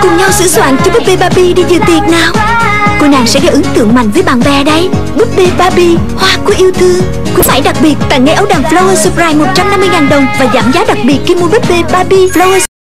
cùng nhau sửa soạn cho búp bê Barbie đi dự tiệc nào. Cô nàng sẽ gây ấn tượng mạnh với bạn bè đấy. Búp bê Barbie, hoa của yêu thương. Khuyến mãi đặc biệt tặng ngay áo đầm Flower Surprise 150.000 đồng và giảm giá đặc biệt khi mua búp bê Barbie Flower